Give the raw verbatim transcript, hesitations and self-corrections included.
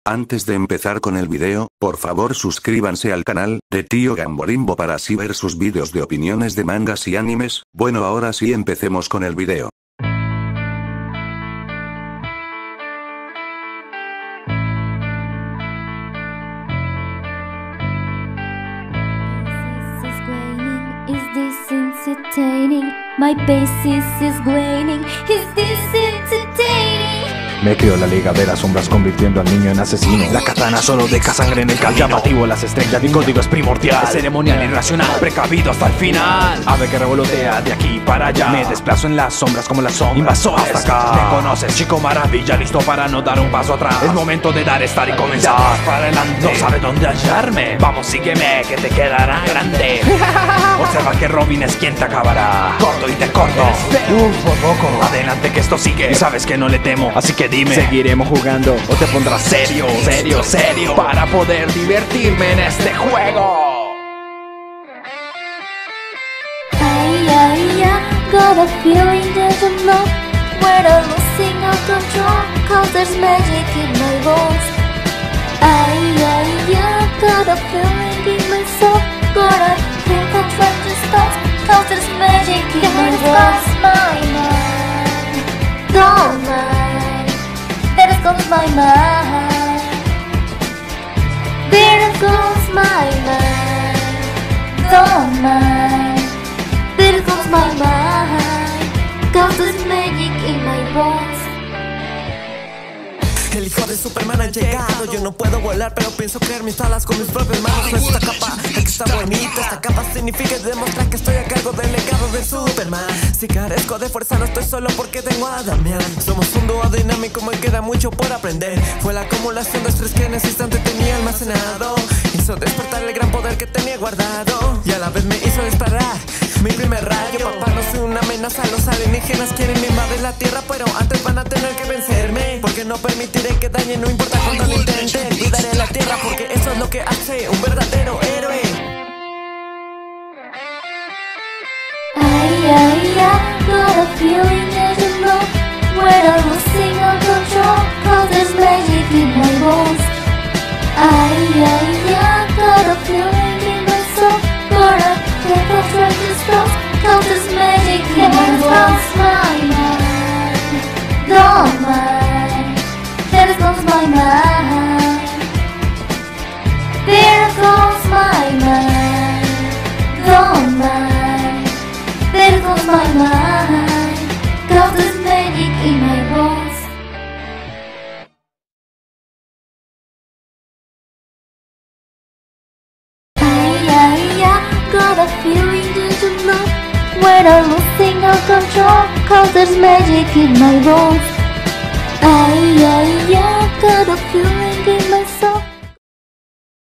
Antes de empezar con el video, por favor suscríbanse al canal de Tío Gamborimbo para así ver sus vídeos de opiniones de mangas y animes. Bueno, ahora sí empecemos con el video. My basis is waning. Is this entertaining? Me creó la liga de las sombras convirtiendo al niño en asesino. La katana solo deja sangre en el camino. Llamativo las estrellas, mi código es primordial. Es ceremonial, irracional, precavido hasta el final. Ave que revolotea de aquí para allá. Me desplazo en las sombras como las sombras. Invasores, hasta acá. Me conoces, chico maravilla, listo para no dar un paso atrás. Es momento de dar, estar y comenzar. Ya vas para adelante, no sabe dónde hallarme. Vamos, sígueme, que te quedará grande. Observa que Robin es quien te acabará. Corto y te corto. Uf, por poco. Adelante que esto sigue. Y sabes que no le temo, así que dime, ¿seguiremos jugando o te pondrás serio, serio, serio para poder divertirme en este juego? Ay, ay, I got a feeling that I'm not where I'm losing all control, cause there's magic in my bones. Ay, ay, I got a feeling in my soul, gotta think I'm trying to stop, cause there's magic in my bones. My mind, don't mind. There goes my mind. There goes my mind. Don't mind. There goes my mind. Cause there's magic in my bones. El hijo de Superman ha llegado. Yo no puedo volar, pero pienso crear mis alas con mis propias manos. Esta capa, aquí está bonita. Esta capa significa demostrar que estoy a cargo del legado de Superman. Si carezco de fuerza, no estoy solo porque tengo a Damián. Somos un dúo dinámico, me queda mucho por aprender. Fue la acumulación de estrés que en ese instante tenía almacenado. Hizo despertar el gran poder que tenía guardado. Y a la vez me hizo disparar mi primer rayo. Papá, no soy una amenaza. Los alienígenas quieren invadir la tierra, pero antes van a tener que vencerme. Porque no permitiré que dañen, no importa cuánto lo intenten. Cuidaré la tierra porque eso es lo que hace un verdadero héroe. Ay, ay, I got a feeling that you know where I'm losing all control, cause there's magic in my bones. Ay, ay, I got a feeling in my soul, gotta take a try to stop, cause there's magic in my bones. My mind, don't mind. There goes my mind. There goes my mind. Don't mind. There goes my mind. Cause there's magic in my bones. Ay, ay, I got a feeling that you know where I'm losing all control, cause there's magic in my bones. Ay, ay, I got a feeling